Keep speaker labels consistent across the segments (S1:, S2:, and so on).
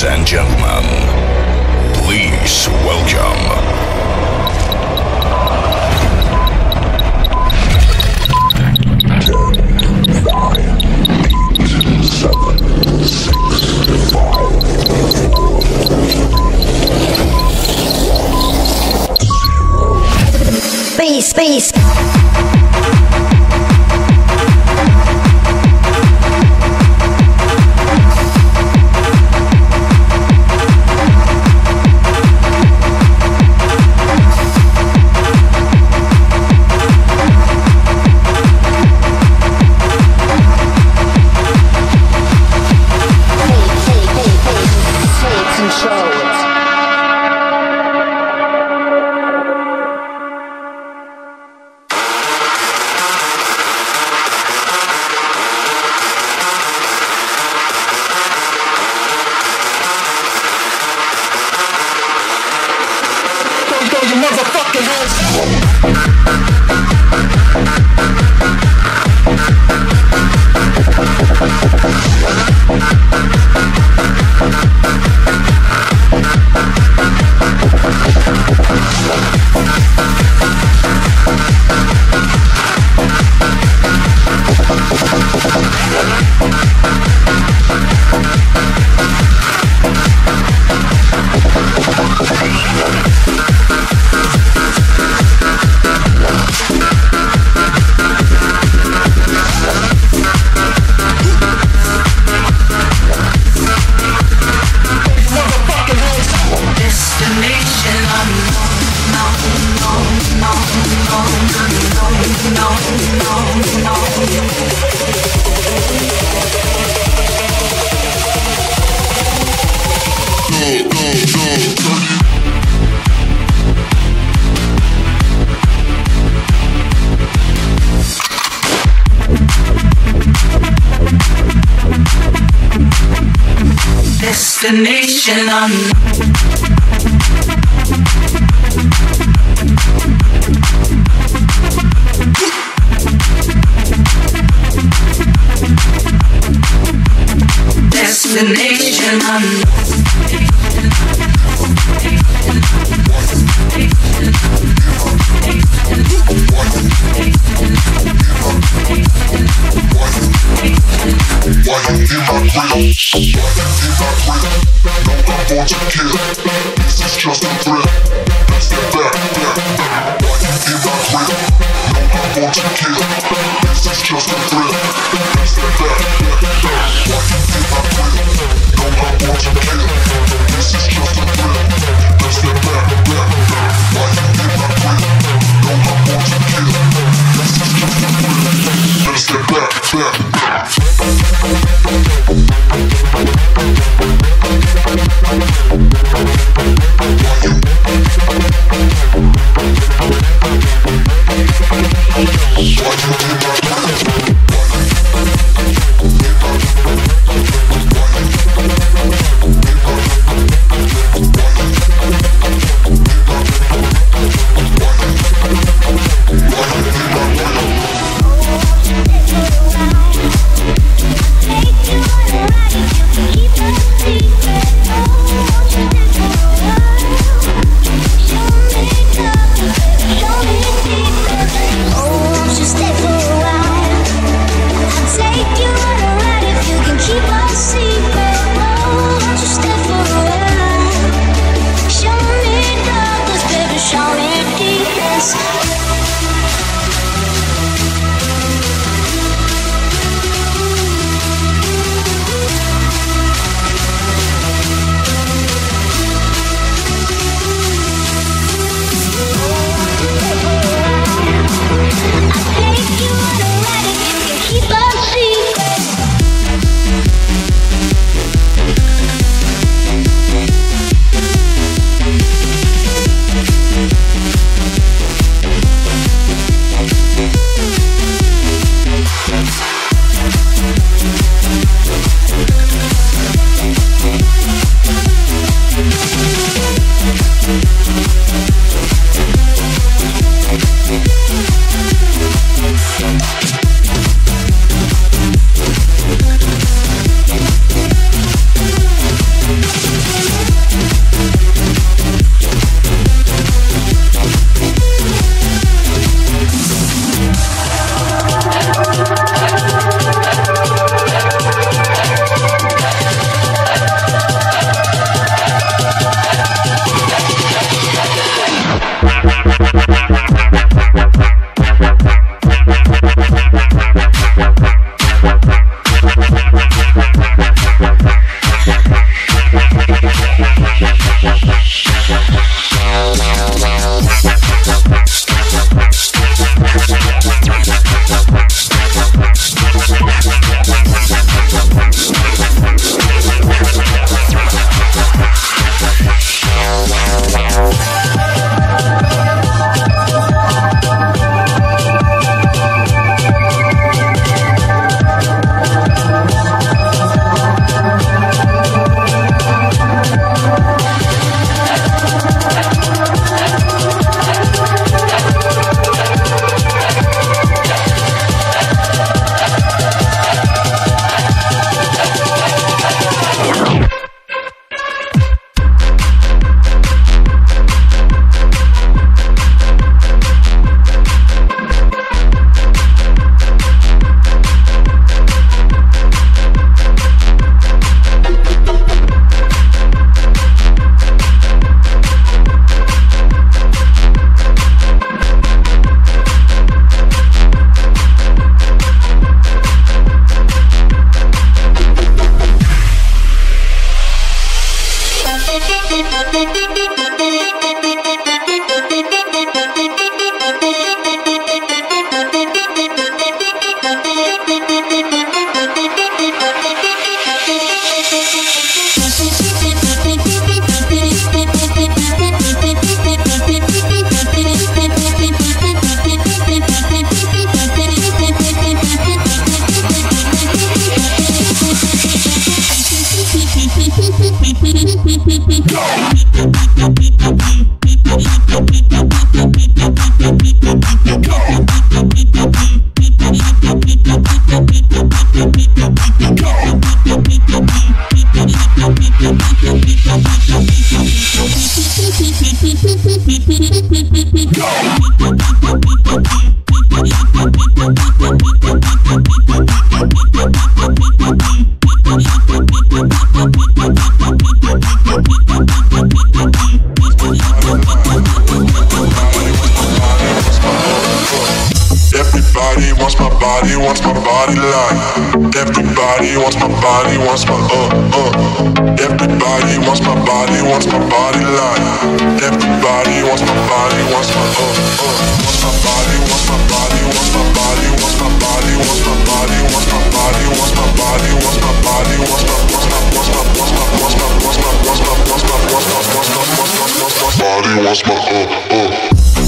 S1: Ladies and gentlemen, please welcome.
S2: 10, 9, 8, 7, 6, 5, 4, Space.
S3: Destination unknown. Destination unknown.
S4: Why you in my grill? Why you in my grill? No, I'm born to kill. This is just a thrill. That's that back. Why you in my grill? No, I'm born to kill. This is just a thrill. That's that back. Why you in my grill? No, I'm born to kill. This is just a thrill. That's that back. Why you in my grill? No, I'm born to kill. This is just a thrill. That's that back. Everybody wants my body, wants my Everybody wants my body, wants my body like. Everybody wants my body, wants my wants my body, wants my body, wants my body, wants my body, wants my body, wants my body, wants my body, wants my body, wants my body, wants my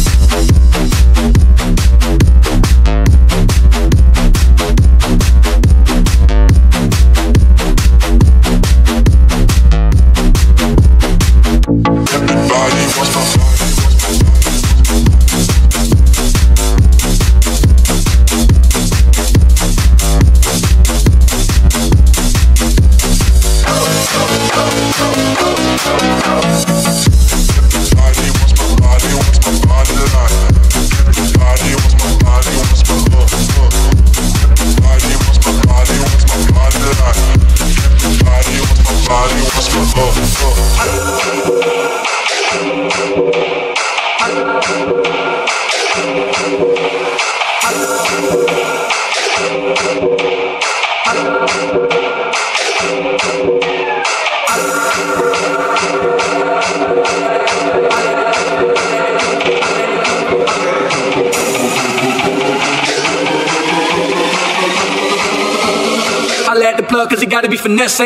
S3: Cause you gotta be finessing.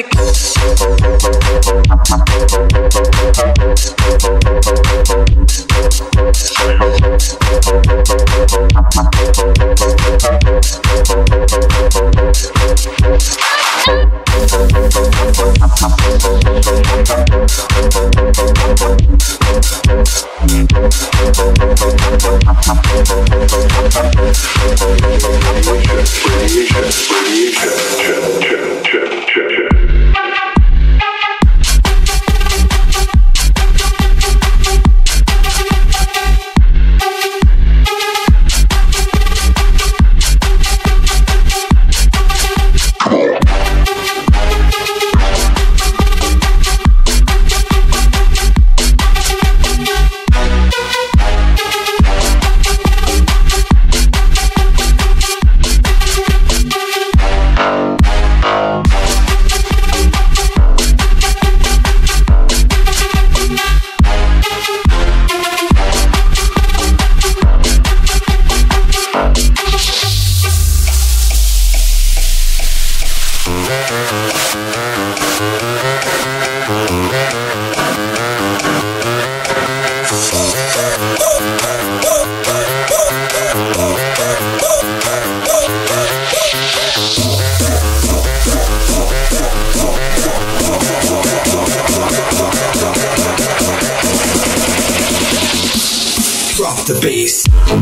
S5: Drop the bass.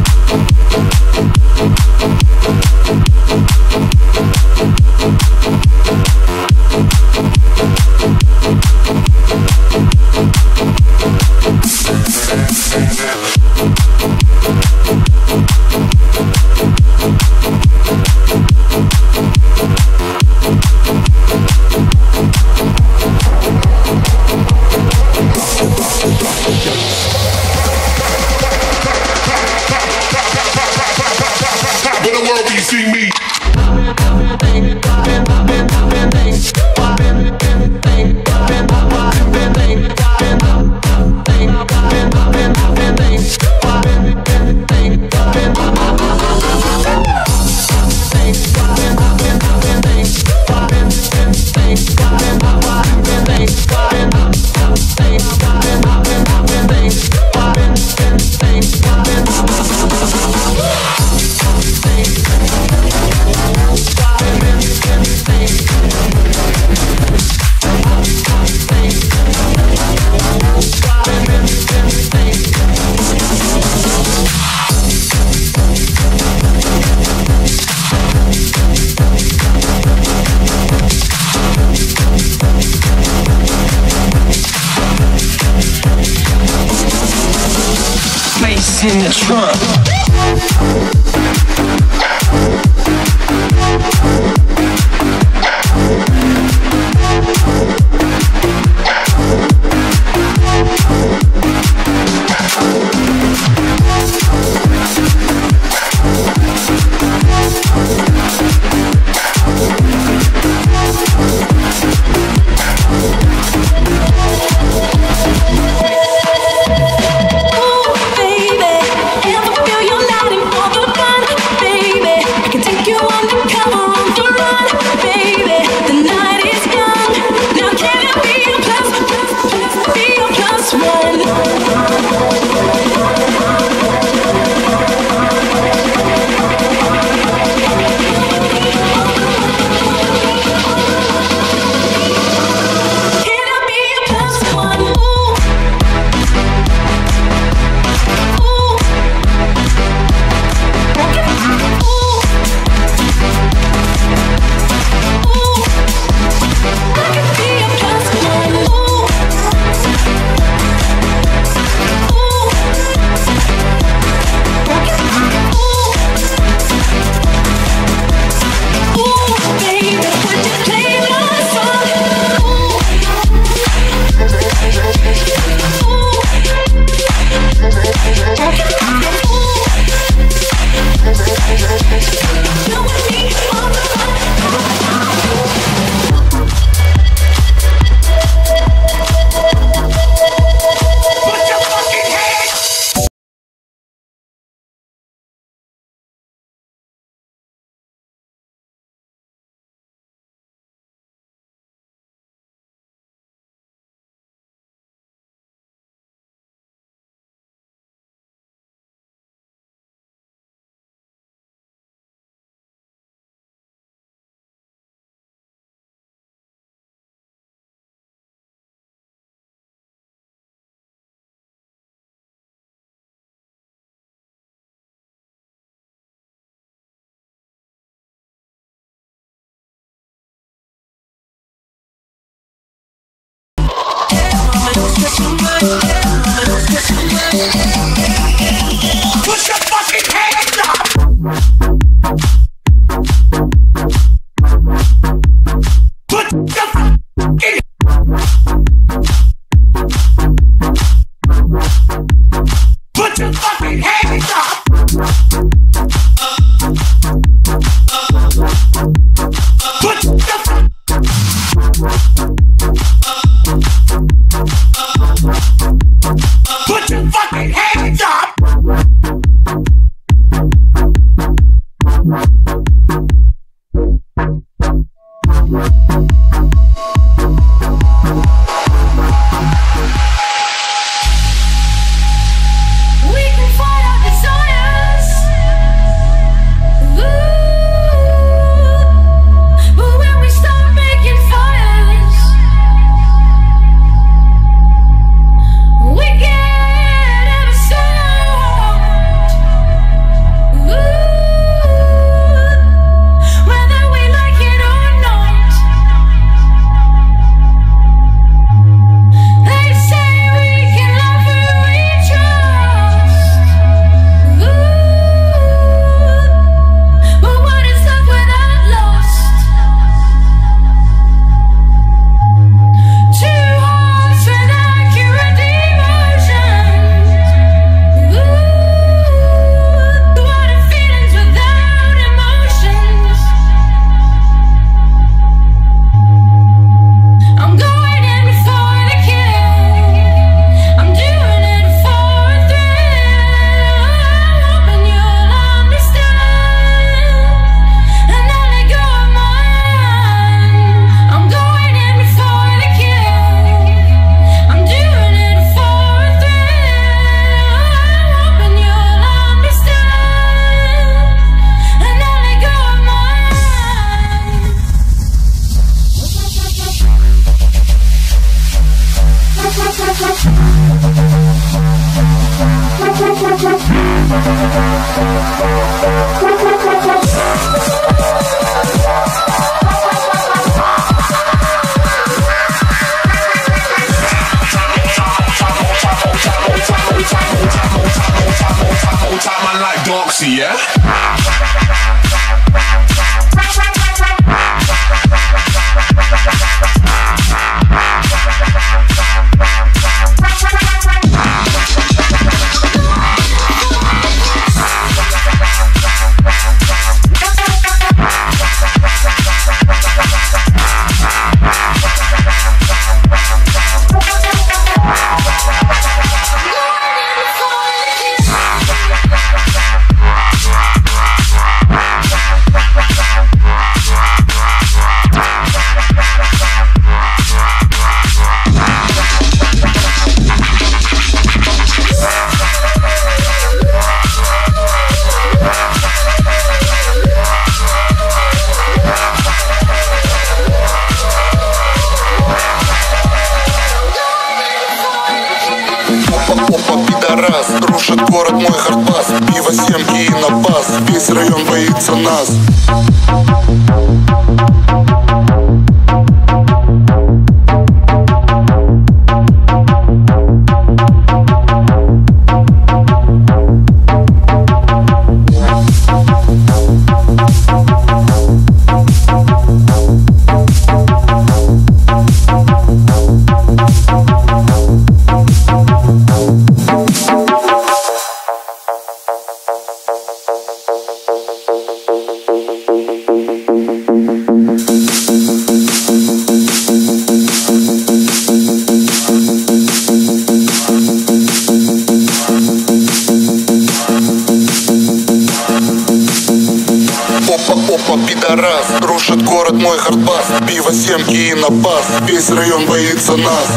S4: See me.
S3: Bass in the trunk. Put your fucking hands up! Put your fucking Put your fucking hands up! Put your Put your fucking hands up!
S5: Рушит город мой хардбас, пиво, семки и напас. Весь район боится нас. Опа, пидорас, рушит город мой хардбас. Пиво, семки и напас. Весь район боится нас.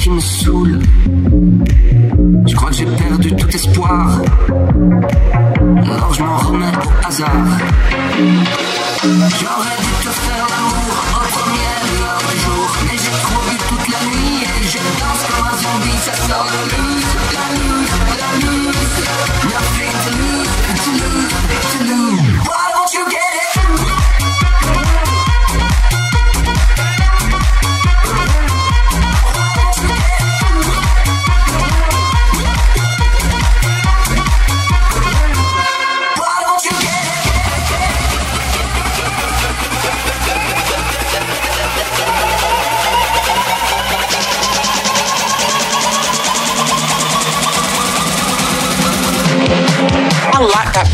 S6: qui me saoule. Je crois que j'ai perdu tout espoir. Alors je m'en remets au hasard. J'aurais dû te faire l'amour aux premières heures du jour, mais j'ai trop bu toute la nuit et je danse comme un zombie. Ça sort la loose, la loose, la loose. Nothing to lose, to lose, to lose. Why don't you get it?
S7: I like that.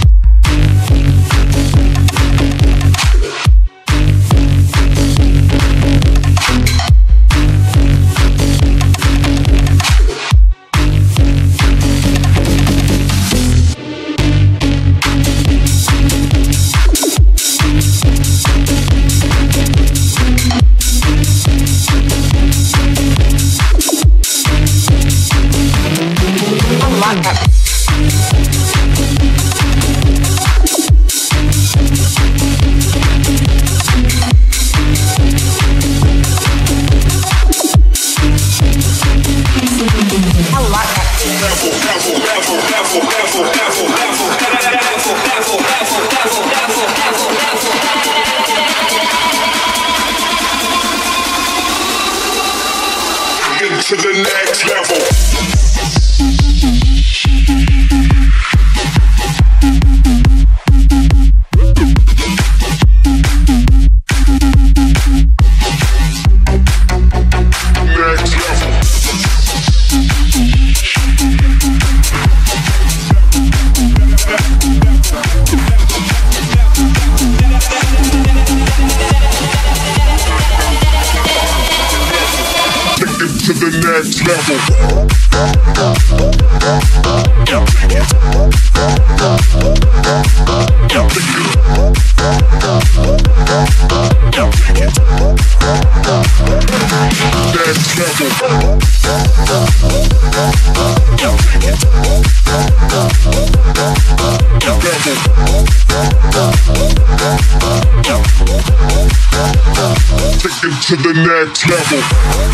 S4: To the next level. To the next level. To the next level.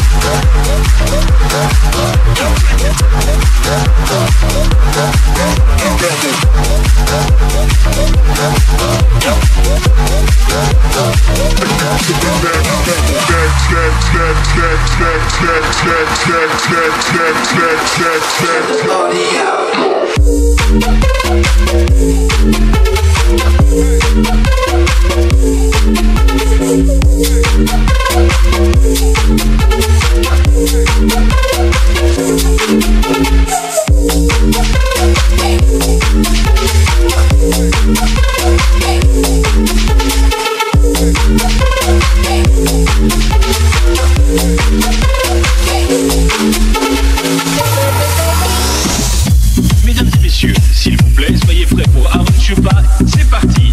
S8: Mesdames et messieurs, s'il vous plaît, soyez frais pour Aaron Chupa. C'est parti.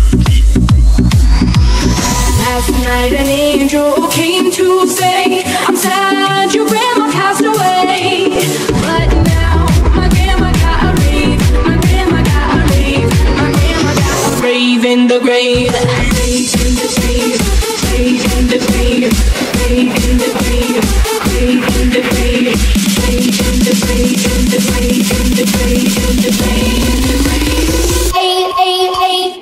S9: Last night an angel came to say, I'm sad your grandma passed away. But now my grandma got a rave, my grandma got a rave, my grandma got a rave in the grave. Rave in the grave, rave in the grave, rave in the grave, rave in the grave, rave in the grave, in the grave, in the grave, in the grave, in the grave. Hey, hey, hey.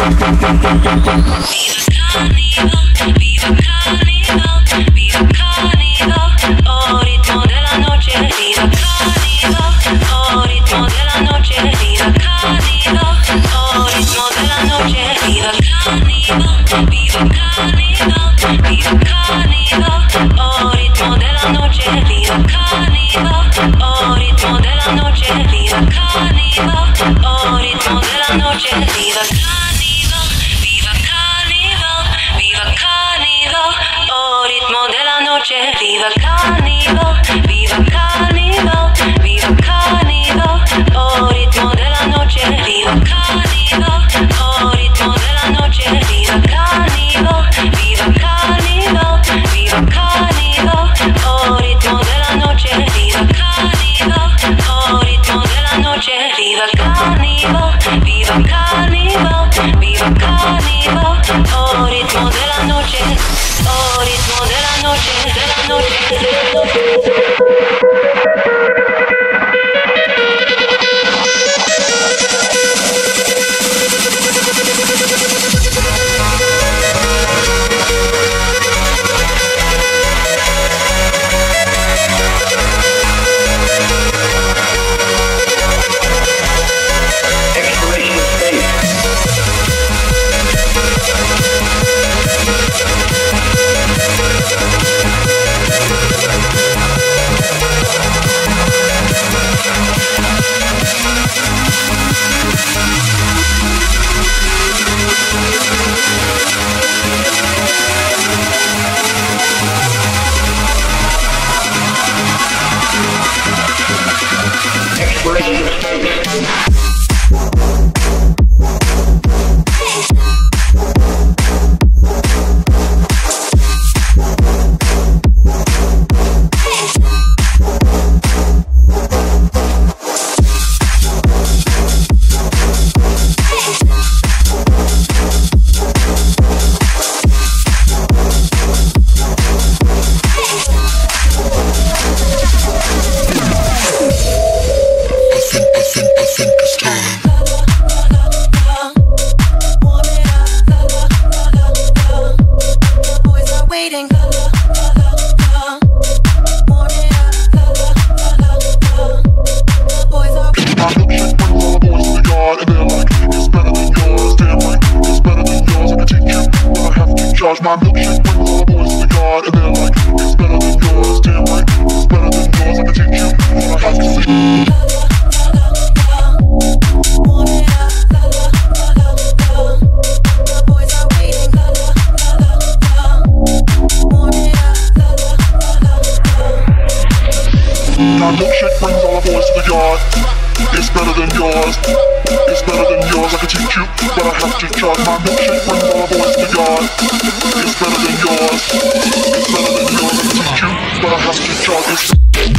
S4: My milkshake brings all the boys to the yard, and they're like, it's better than yours. Damn right, it's better than yours. I can teach you what I have to see. My milkshake brings all the boys to the yard. It's better than yours. It's better than yours. I can teach you, but I have to charge. My milkshake brings all the boys to the yard. It's better than yours. It's better than yours. I can teach you, but I have to charge.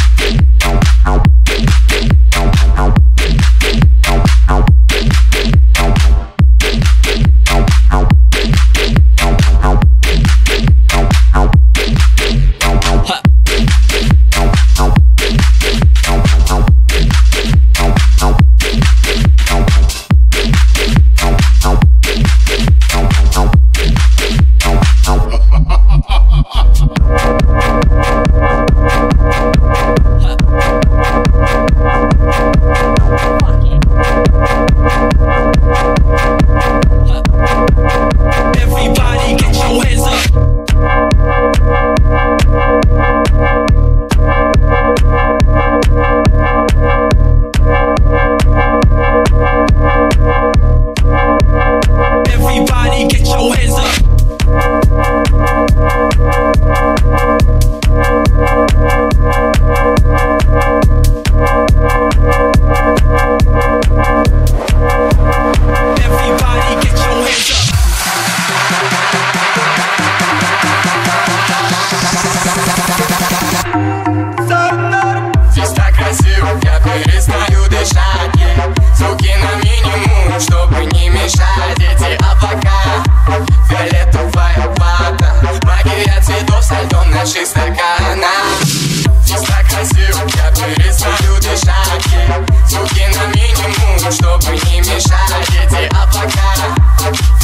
S7: наших стаканах. Здесь так красиво, я перестаю дышать. Звуки на минимум, чтобы не мешать эти облака.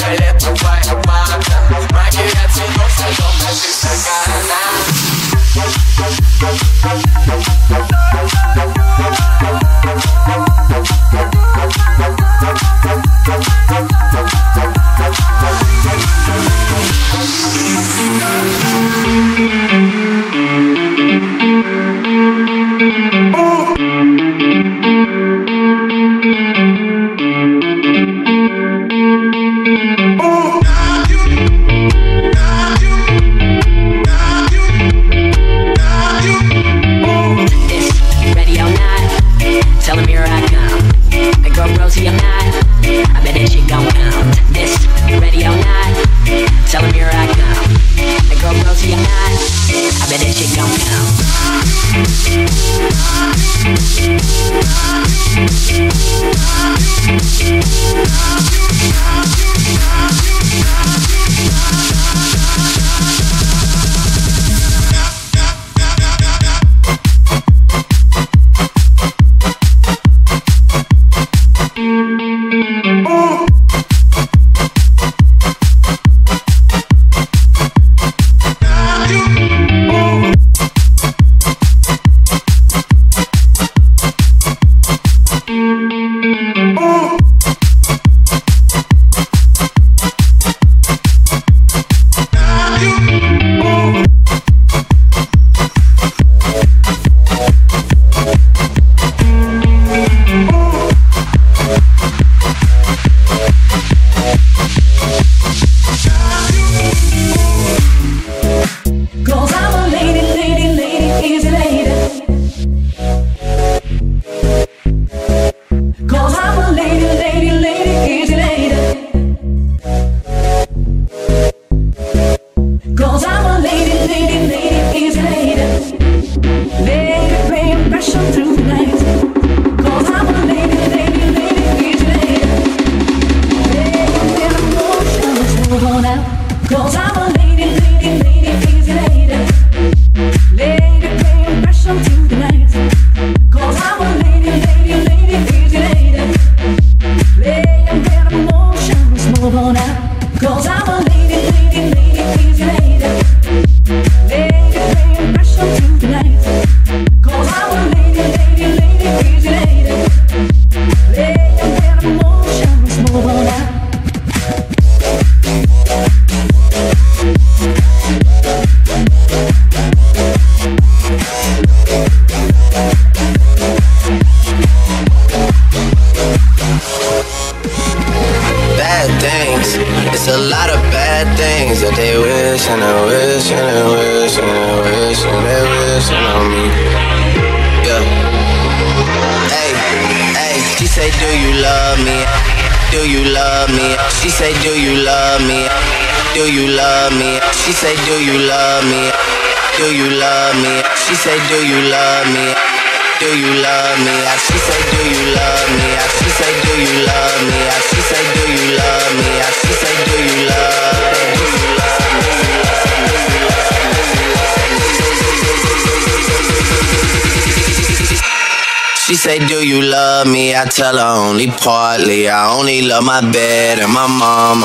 S10: She say, do you love me? I tell her only partly. I only love my bed and my mom.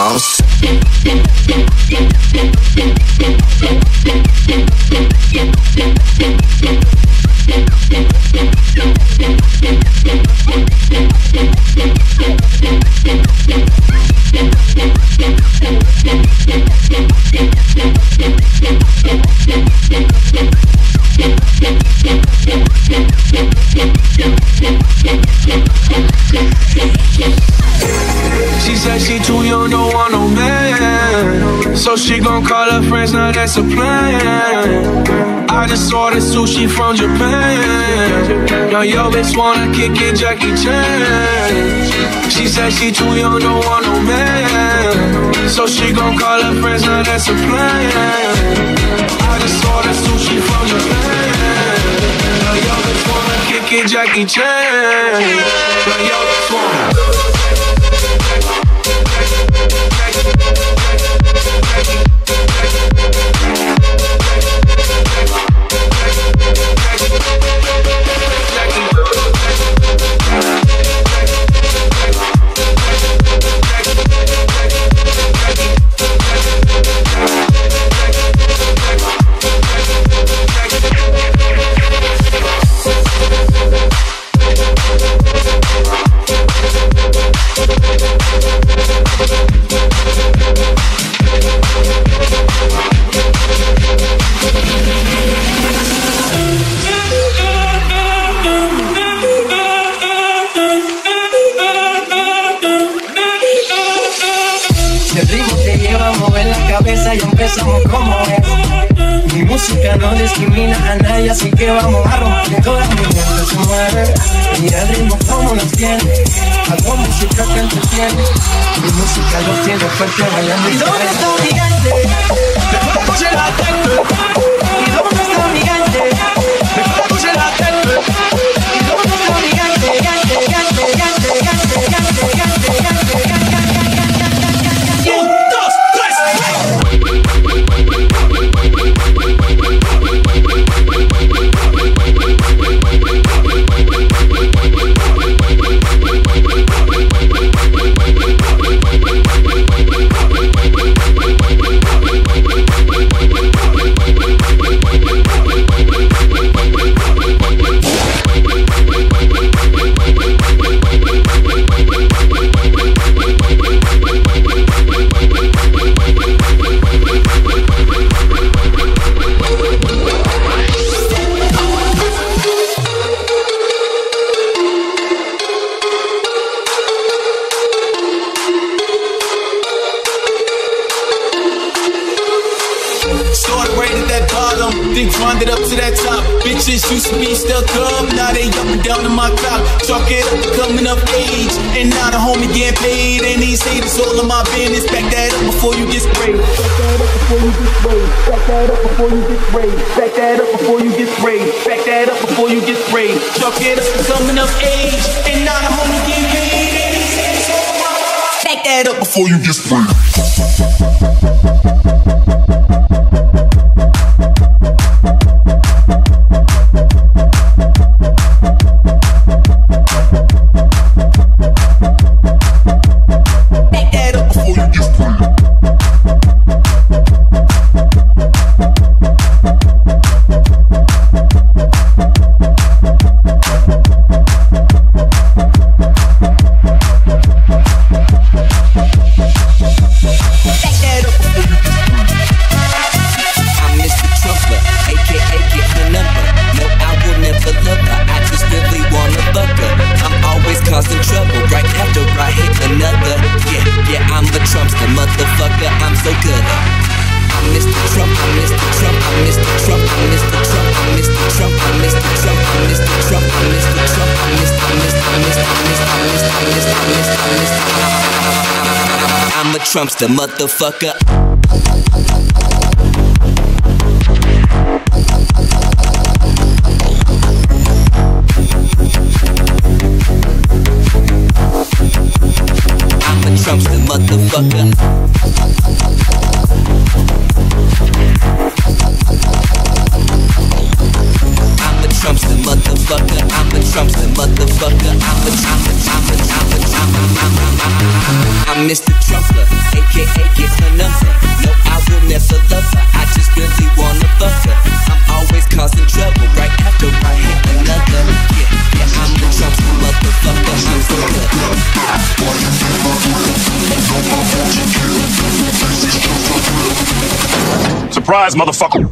S11: She said she too young, don't want no man, so she gon' call her friends, now that's a plan. I just ordered sushi from Japan. Now yo bitch wanna kick it, Jackie Chan. She said she too young, don't want no man, so she gon' call her friends, now that's a plan. I just ordered sushi from Japan. Now yo bitch wanna kick it, Jackie Chan. Now yo bitch wanna.
S12: música no discrimina a nadie, así que vamos a romper. Toda mi mente se mueve y el ritmo como nos tiene. Hago música que entretiene, mi música los tiene fuerte bailando. ¿Y dónde está mi gigante? Me fue a coger la tête. ¿Y dónde está mi gigante? Me fue a coger la tête. ¿Y dónde está mi gigante? Gigante, gigante, gigante, gigante, gigante, gigante, gigante, gigante, gigante. 1, 2,
S13: It up to that top. Bitches used to be stuck up, now they up and down in my clock. Chalk it up to coming of age, and now the homie getting paid. And these haters all in my business. Back that up before you get sprayed. Back that up before you get sprayed. Back that up before you get sprayed. Back that up before you get sprayed. Back that up before you get sprayed. Chalk it up to coming of age, and now the homie getting paid. And these haters all in my business. Back that up before you get sprayed.
S14: Trumpster, motherfucker. I'm a Trumpster, motherfucker. I'm a Trumpster, motherfucker. I'm a Trumpster, motherfucker. I'm Mr. Trumper, aka get her number. No, I will never love her. I just really wanna fuck her. I'm always causing trouble right after I hit another. Yeah, I'm the Trumpster, motherfucker. I'm so
S1: good. Surprise, motherfucker.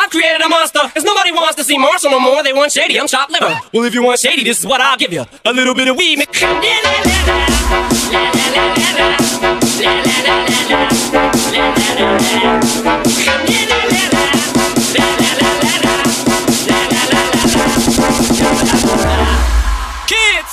S15: I've created a monster, cause nobody wants to see Marshall no more. They want shady, I'm chopped liver. Well, if you want shady, this is what I'll give you. A little bit of weed. Kids!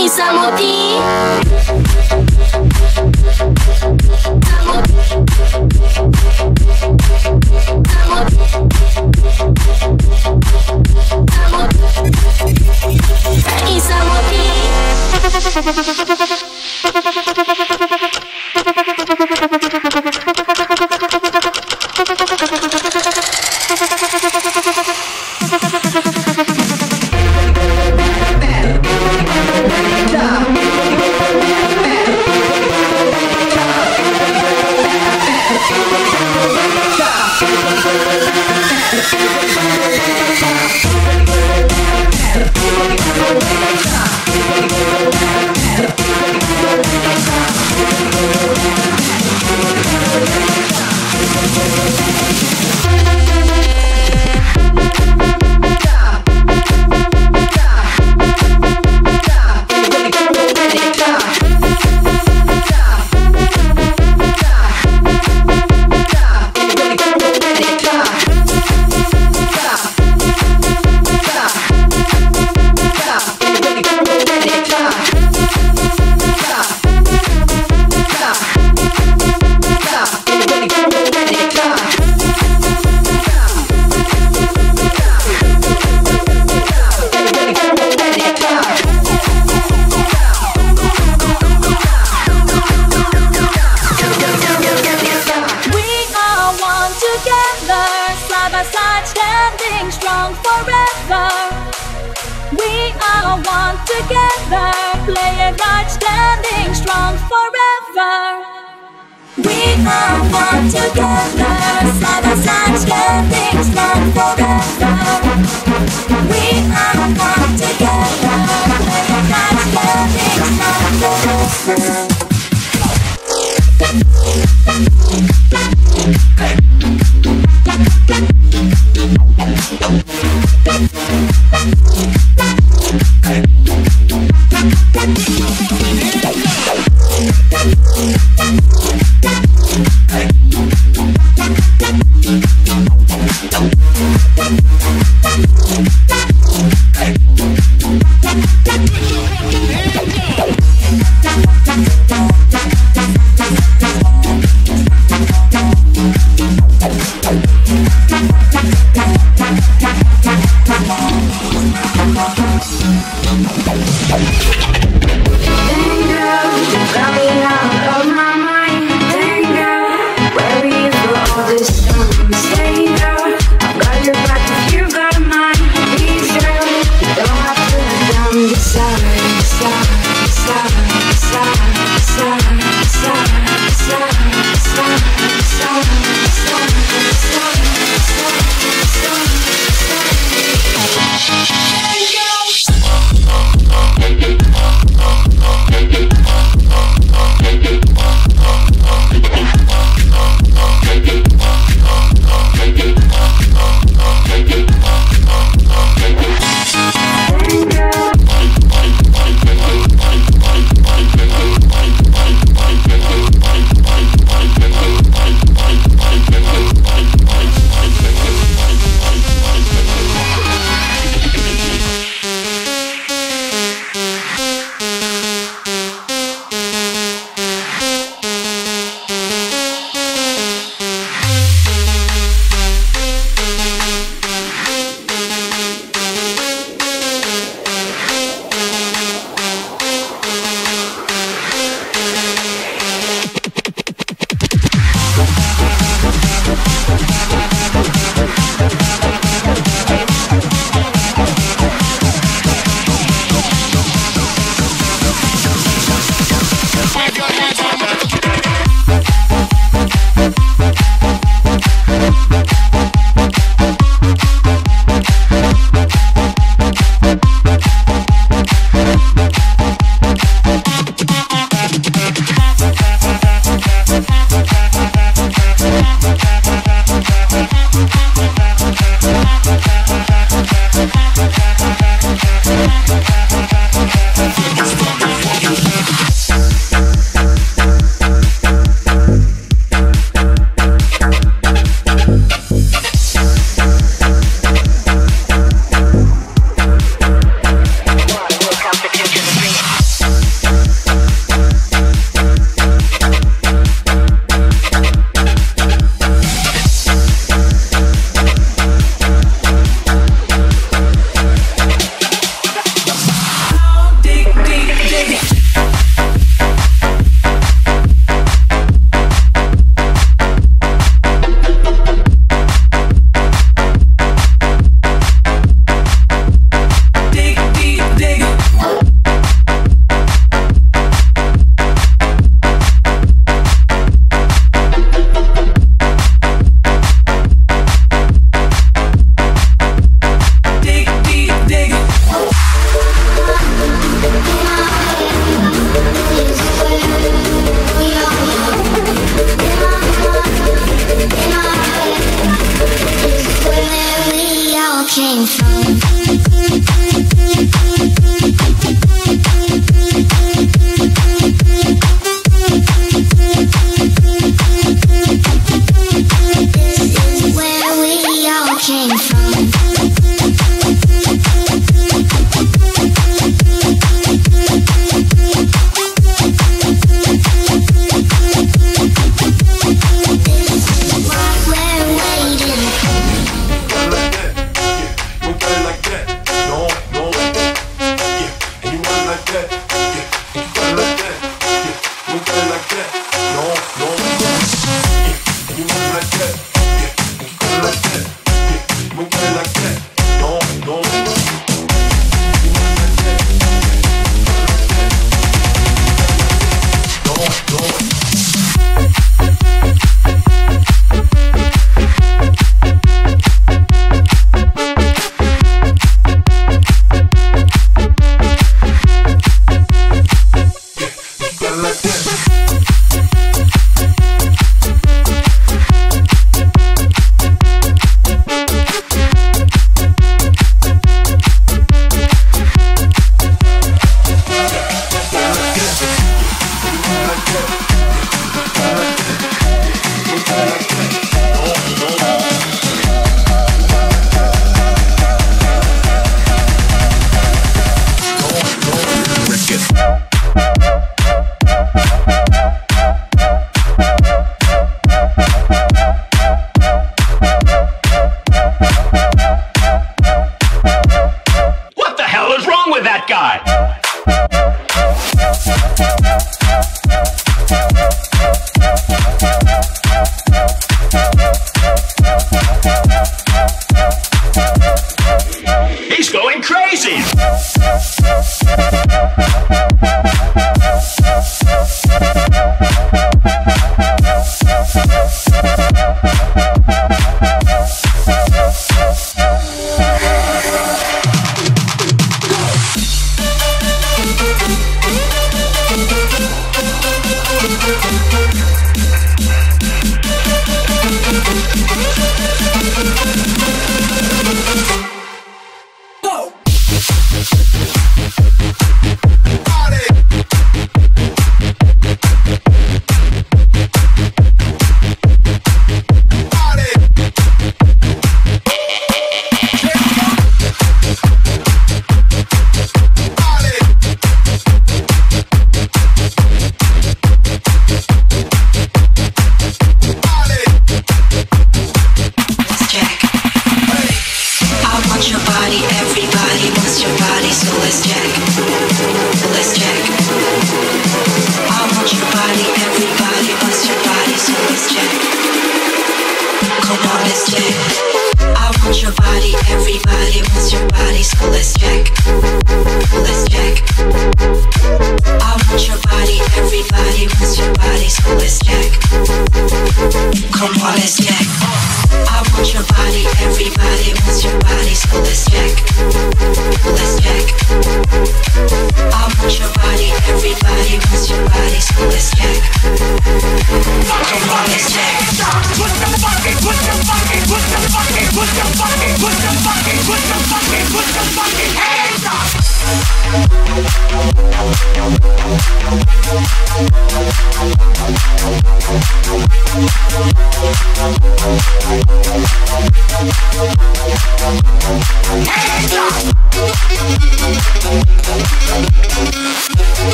S9: I samotný. I samotný.
S4: like that. Yeah, you got it like that. Yeah, you got it like that. No, no, no. Yeah, you got it like that. Yeah, you got it like that. Yeah, you got it like that. No, no, no. You got it like that. No, no.
S8: What the hell is wrong with that guy? He's going crazy!